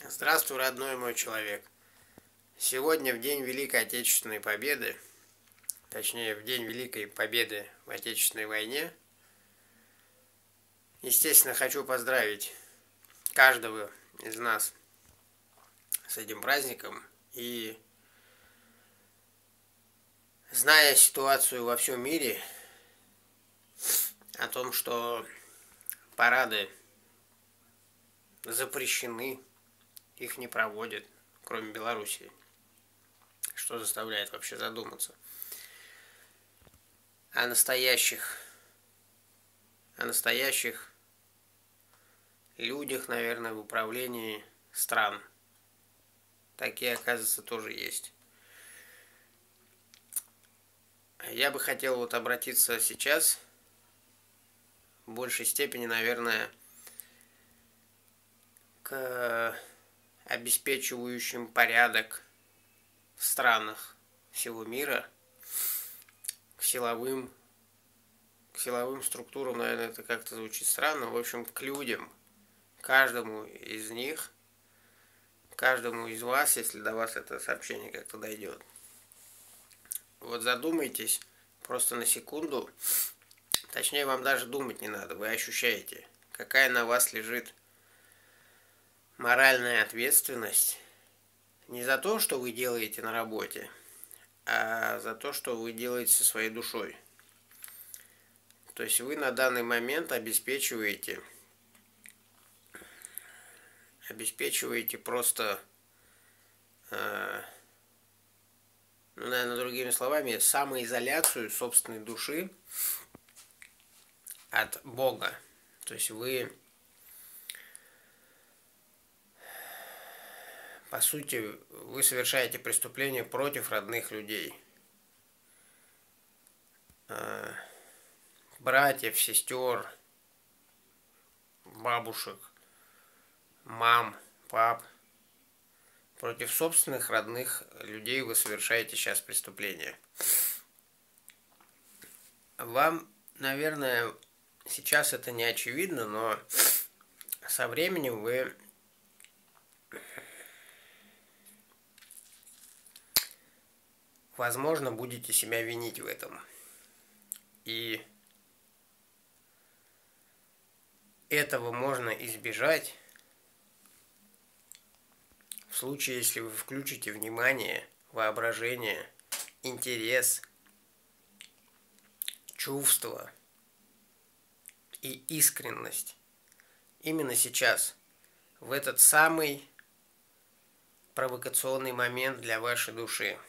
Здравствуй, родной мой человек. Сегодня в день Великой Отечественной Победы, точнее в день Великой Победы в Отечественной войне, естественно, хочу поздравить каждого из нас с этим праздником. И зная ситуацию во всем мире, о том, что парады запрещены, их не проводят, кроме Белоруссии, что заставляет вообще задуматься о настоящих людях, наверное, в управлении стран. Такие, оказывается, тоже есть. Я бы хотел обратиться сейчас в большей степени, наверное, к обеспечивающим порядок в странах всего мира, к силовым структурам, наверное, это как-то звучит странно, в общем, к людям, каждому из них, каждому из вас, если до вас это сообщение как-то дойдет. Вот задумайтесь просто на секунду, точнее, вам даже думать не надо, вы ощущаете, какая на вас лежит моральная ответственность не за то, что вы делаете на работе, а за то, что вы делаете со своей душой. То есть вы на данный момент обеспечиваете просто, наверное, другими словами, самоизоляцию собственной души от Бога. То есть вы, по сути, вы совершаете преступление против родных людей. Братьев, сестер, бабушек, мам, пап. Против собственных родных людей вы совершаете сейчас преступление. Вам, наверное, сейчас это не очевидно, но со временем вы возможно будете себя винить в этом. И этого можно избежать в случае, если вы включите внимание, воображение, интерес, чувство и искренность именно сейчас, в этот самый провокационный момент для вашей души.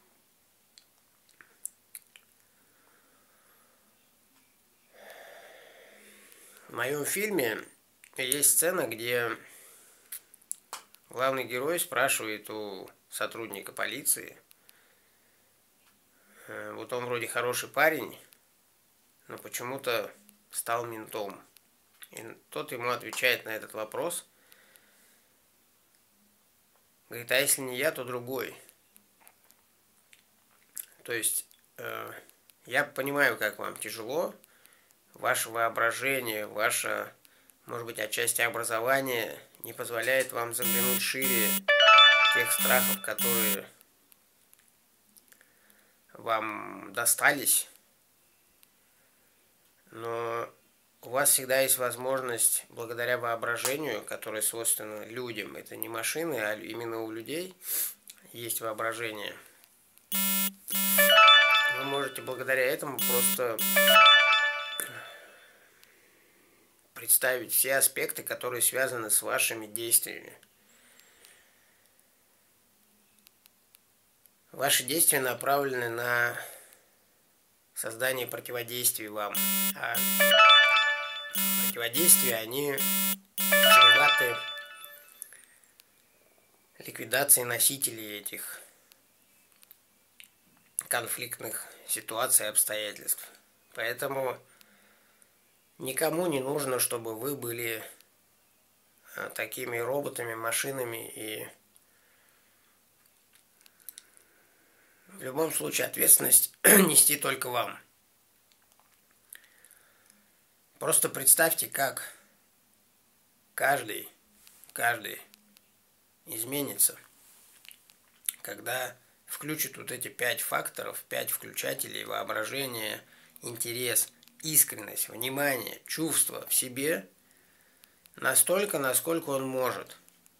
В моем фильме есть сцена, где главный герой спрашивает у сотрудника полиции, вот он вроде хороший парень, но почему-то стал ментом. И тот ему отвечает на этот вопрос. Говорит, а если не я, то другой. То есть, я понимаю, как вам тяжело. Ваше воображение, ваше, может быть, отчасти образование не позволяет вам заглянуть шире тех страхов, которые вам достались. Но у вас всегда есть возможность, благодаря воображению, которое свойственно людям, это не машины, а именно у людей есть воображение. Вы можете благодаря этому просто представить все аспекты, которые связаны с вашими действиями. Ваши действия направлены на создание противодействий вам. А противодействия, они чреваты ликвидацией носителей этих конфликтных ситуаций и обстоятельств. Поэтому никому не нужно, чтобы вы были такими роботами, машинами, и в любом случае ответственность нести только вам. Просто представьте, как каждый изменится, когда включит вот эти 5 факторов, 5 включателей: воображение, интерес, искренность, внимание, чувство в себе настолько, насколько он может.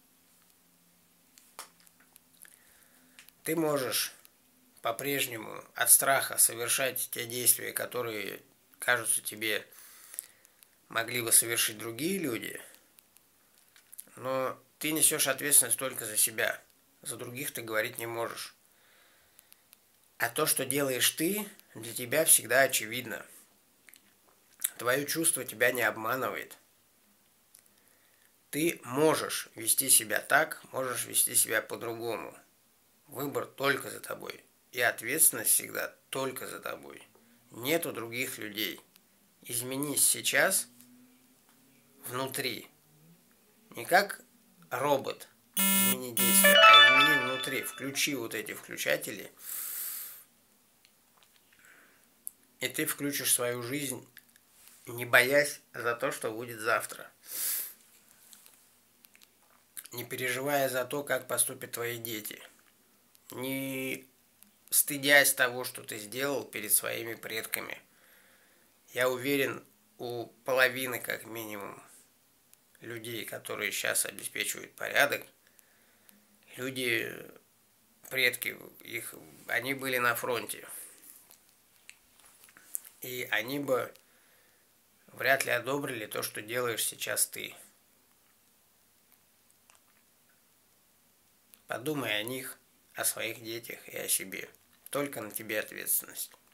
Ты можешь по-прежнему от страха совершать те действия, которые кажутся тебе могли бы совершить другие люди, но ты несешь ответственность только за себя. За других ты говорить не можешь. А то, что делаешь ты, для тебя всегда очевидно. Твое чувство тебя не обманывает. Ты можешь вести себя так, можешь вести себя по-другому. Выбор только за тобой. И ответственность всегда только за тобой. Нету других людей. Изменись сейчас внутри. Не как робот измени действие, а измени внутри. Включи вот эти включатели, и ты включишь свою жизнь, не боясь за то, что будет завтра. Не переживая за то, как поступят твои дети. Не стыдясь того, что ты сделал перед своими предками. Я уверен, у половины, как минимум, людей, которые сейчас обеспечивают порядок, люди, предки их, они были на фронте. И они бы вряд ли одобрили то, что делаешь сейчас ты. Подумай о них, о своих детях и о себе. Только на тебе ответственность.